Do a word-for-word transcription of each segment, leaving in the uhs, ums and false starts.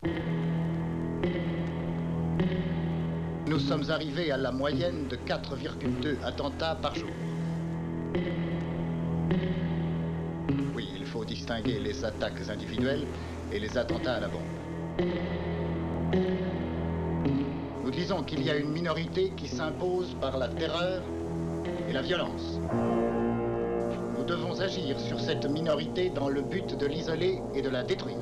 Nous sommes arrivés à la moyenne de quatre virgule deux attentats par jour. Oui, il faut distinguer les attaques individuelles et les attentats à la bombe. Nous disons qu'il y a une minorité qui s'impose par la terreur et la violence. Nous devons agir sur cette minorité dans le but de l'isoler et de la détruire.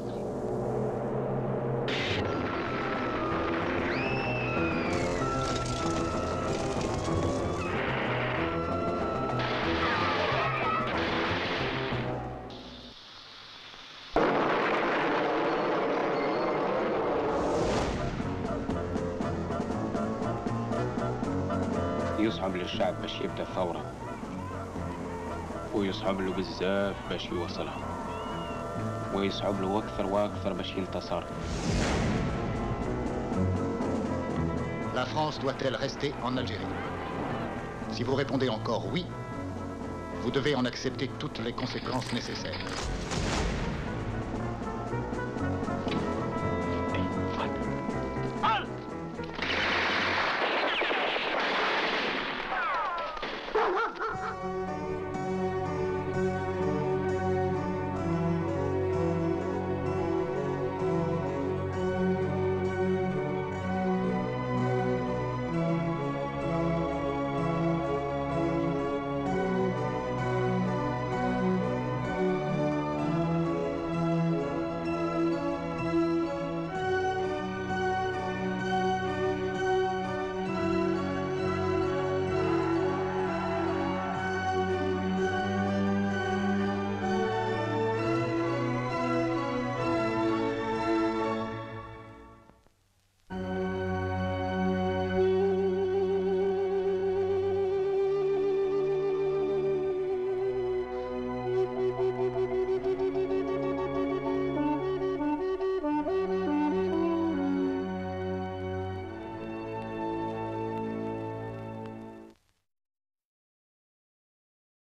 يصعب للشعب باش يبدا ثورة ويصعب له بزاف باش يوصلها ويصعب له أكثر وأكثر باش ينتصر. La France doit-elle rester en Algérie? Si vous répondez encore oui, vous devez en accepter toutes les conséquences nécessaires.